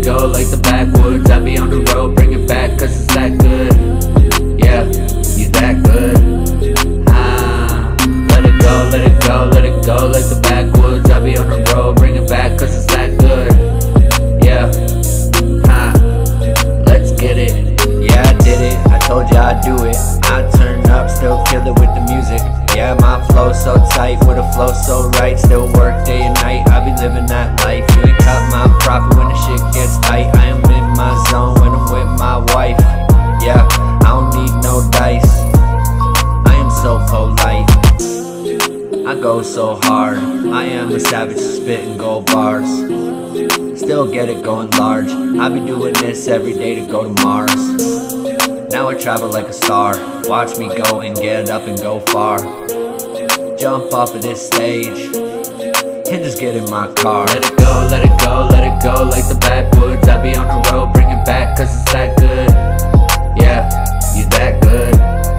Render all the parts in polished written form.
go like the backwoods. I be on the road, bring it back cause it's that good. Yeah, you that good. Let it go, let it go, let it go like the backwoods. I be on the road, bring it back cause it's that good. Yeah, let's get it. Yeah, I did it, I told ya I'd do it. I turn up, still kill it with the music. Yeah, my flow so tight, with a flow so right. Still work day and night, I be living that life. You ain't cut my profit when the shit gets tight. I am in my zone when I'm with my wife. Yeah, I don't need no dice, I am so polite. I go so hard, I am a savage, spitting gold bars. Still get it going large, I be doing this every day to go to Mars. Now I travel like a star, watch me go and get up and go far. Jump off of this stage, and just get in my car. Let it go, let it go, let it go like the backwoods. I be on the road, bring it back cause it's that good. Yeah, you that good.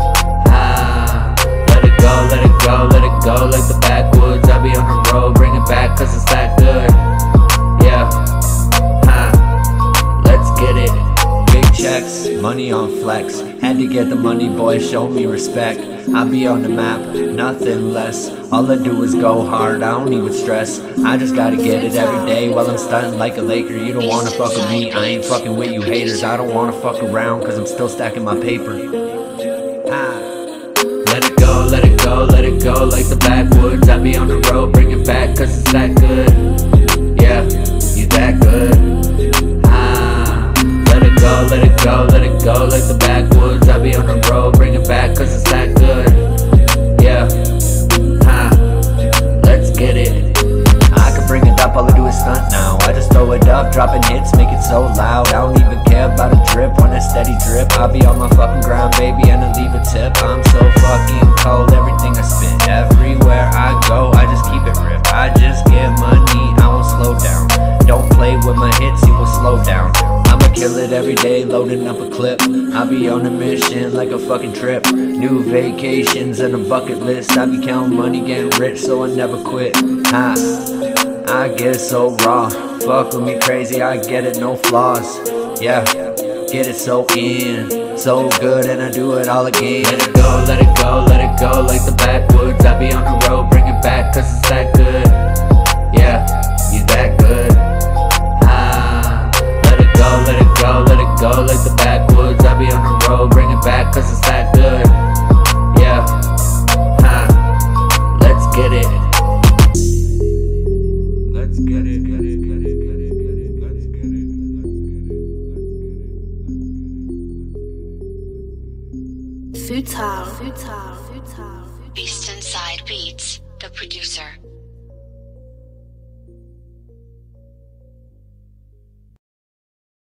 Let it go, let it go, let it go like the backwoods. I be on the road, bring it back cause it's that good. Yeah, let's get it. Big checks, money on flex. Had to get the money, boy, show me respect. I be on the map, nothing less. All I do is go hard, I don't even stress. I just gotta get it every day while I'm stunting like a Laker. You don't wanna fuck with me, I ain't fucking with you haters. I don't wanna fuck around cause I'm still stacking my paper. Let it go, let it go, let it go like the backwoods. I be on the road, bring it back cause it's that good. Yeah, you that good. Let it go, let it go, let it go like the backwoods. I be on the road, bring it back cause it's that good. Yeah, let's get it. I can bring it up, all I do is stunt now. I just throw it up, dropping hits, make it so loud. I don't even care about a drip, on a steady drip. I be on my fucking grind, baby, and I leave a tip. I'm so fucking cold, everything I spit, everywhere I go, I just keep it ripped. I just get money, I won't slow down. Don't play with my hits, you will slow down. I'ma kill it every day, loading up a clip. I be on a mission like a fucking trip. New vacations and a bucket list. I be counting money, getting rich, so I never quit. I get it so raw. Fuck with me crazy, I get it, no flaws. Yeah, get it so in, so good, and I do it all again. Let it go, let it go, let it go like the backwoods. I be on the road, bring it back cause it's that good. Yeah, you that good. Let it go, let it go like the backwoods. I be on the road, bring it back cause it's that good. Yeah, let's get it. Let's get it, get it, get it, get it, get it, let's get it, let's get it. Futile. Beast Inside Beats, the producer.